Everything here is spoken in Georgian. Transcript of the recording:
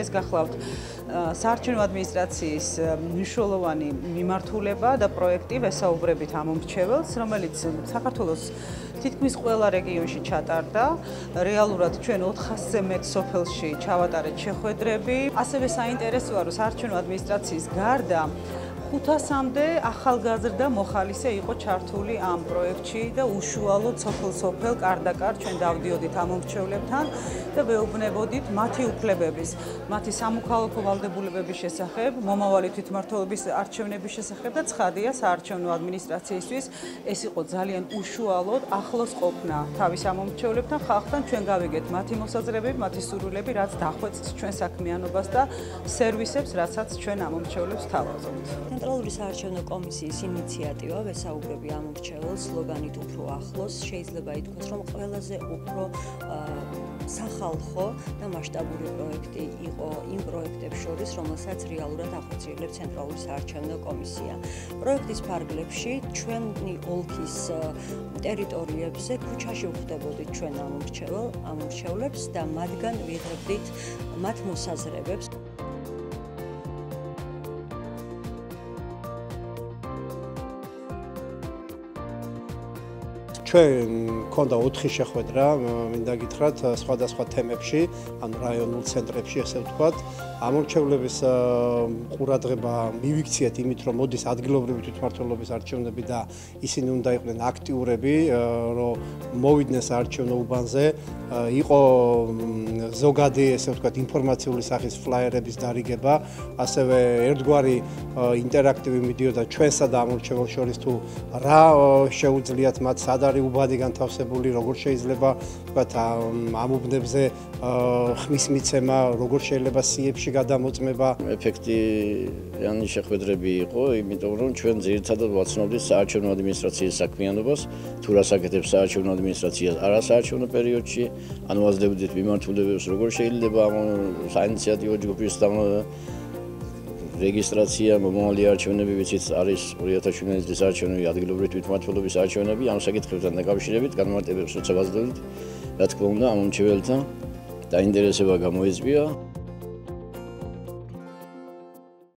ეს გახლავთ საარჩევნო ადმინისტრაციის მნიშვნელოვანი მიმართულება და პროექტი ვესაუბრებით ამ მომრჩეველს, რომელიც საქართველოს თითქმის ყველა რეგიონში ჩატარდა. რეალურად ჩვენ 400-ზე მეტ სოფელში ჩავატარეთ შეხვედრები. ასევე საინტერესოა, რომ საარჩევნო ადმინისტრაციის გარდა 500-მდე ახალგაზრდა მოხალისე იყო ჩართული ამ პროექტში და უშუალოდ სოფელ-სოფელ კარდაკარ ჩვენ დავდიოდით ამ მომრჩევლებთან და ვეუბნებოდით მათი უფლებების, მათი სამოქალაქო ვალდებულებების შესახებ, მომავალი თვითმმართველობის არჩევნების შესახებ და ცხადია საარჩევნო ადმინისტრაციისთვის ეს იყო ძალიან უშუალოდ ახლოს ყოფნა თავის ამ მომრჩევლებთან, ხალხთან ჩვენ გავიგეთ მათი მოსაზრებები, მათი სურვილები, რაც დახვეწს ჩვენ საქმიანობას და სერვისებს, რასაც ჩვენ ამ მომრჩევლებს თავაზობთ. ცენტრალური საარჩევნო კომისიის ინიციატივა ვესაუბრები ამ მომრჩეველს სლოგანით უფრო ახლოს შეიძლება ითქვას, რომ ყველაზე უფრო სახალხო და მასშტაბური პროექტი იყო იმ პროექტებს შორის, რომელსაც რეალურად ახორციელებს ცენტრალური საარჩევნო კომისია. პროექტის ფარგლებში ჩვენი ოლქის ტერიტორიებზე ქუჩაში ვხვდებოდით ჩვენ ამ მომრჩევლებს და მათგან ვიღებდით მათ მოსაზრებებს. ჩვენ მქონდა 4 შეხვედრა, მინდა გითხრათ, სხვადასხვა თემებში, ანუ რაიონულ ცენტრებში, ესე ვთქვათ. ამ მომრჩევლების ყურადღება მივიქციეთ იმით, რომ მოდის ადგილობრივი თვითმმართველობის არჩევნები და ისინი უნდა იყვნენ აქტიურები, რომ მოვიდნენ საარჩევნო უბანზე. იყო ზოგადი, ესე ვთქვათ, ინფორმაციული სახის ფლაიერების დარიგება, ასევე ერთგვარი ინტერაქტივი მიდიოდა ჩვენსა და ამ მომრჩეველს შორის თუ რა შეუძლიათ მათ სად არის უბანი განთავსებული, როგორ შეიძლება ვთქვათ ამ უბნებზე ხმის მიცემა, როგორ შეიძლება სიებში გადამოწმება. ეფექტიანი შეხვედრები იყო, იმიტომ რომ ჩვენ ძირითადად ვაცნობდით საარჩევნო ადმინისტრაციის საქმიანობას, თუ რას აკეთებს საარჩევნო ადმინისტრაცია არასაარჩევნო პერიოდში, ანალიზდებდით მიმართულებებს, როგორ შეიძლება ამ საინიციატივო ჯგუფის რეგისტრაცია, მომავალი არჩევნები, ვიცით, არის 2017 წლის არჩევნები, ადგილობრივი თვითმმართველობის არჩევნები, ამ საკითხებთან დაკავშირებით განმარტებებს როცა ვაძლევდით, რა თქმა უნდა, ამ მომრჩეველთა დაინტერესება გამოიწვია.